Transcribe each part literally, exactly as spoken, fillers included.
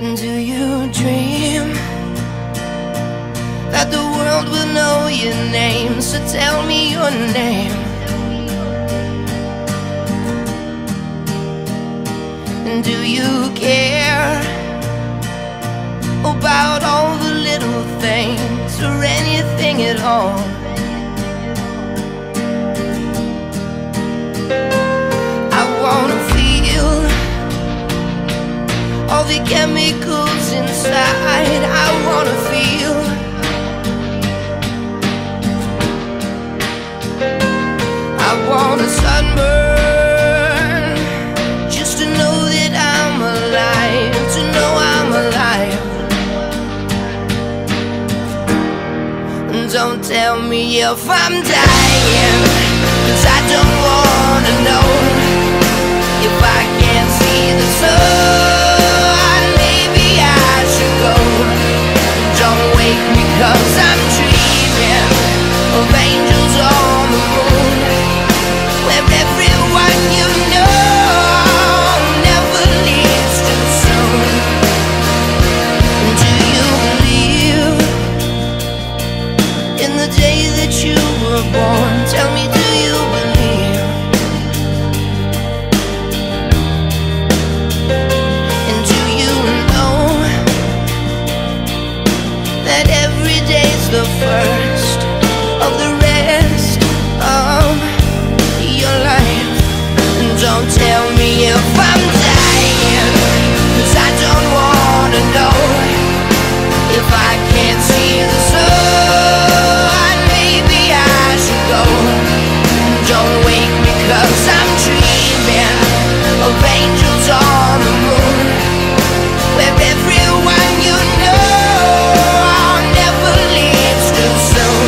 Do you dream that the world will know your name? So tell me your name. Do you care about all the little things or anything at all? I wanna feel all the chemicals inside. I wanna feel I wanna sunburn just to know that I'm alive, to know I'm alive. Don't tell me if I'm dying, 'cause I don't wanna know. If I can't see the sun, maybe I should go. Don't wake me 'cause I'm dreaming of angels on the moon, where everyone you know never leaves too soon. Do you believe in the day that you were born? Tell me, do you believe? And do you know that every day's the first of the rest of your life? And don't tell me if I'm dying, 'cause I don't wanna know. If I can't see the sun, maybe I should go. Don't wake me 'cause I'm dreaming of angels on the moon, where everyone you know never leaves too soon.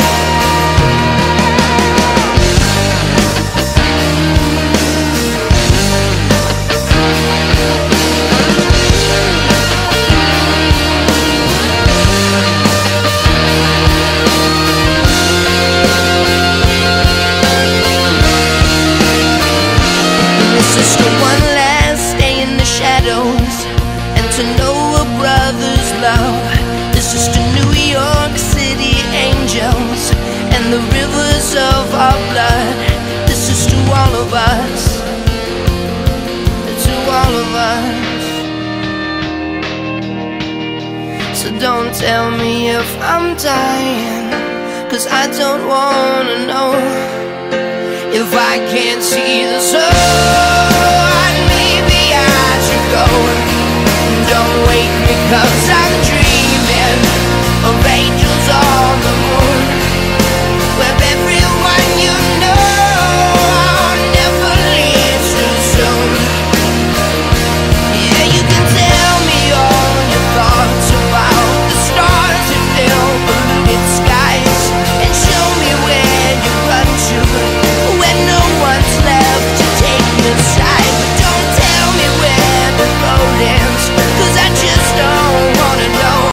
This is the one last day in the shadows, and to know a brother's love. This is to New York City angels and the rivers of our blood. This is to all of us, to all of us. So don't tell me if I'm dying, 'cause I don't wanna know. If I can't see the sun, maybe I should go. Don't wake me 'cause I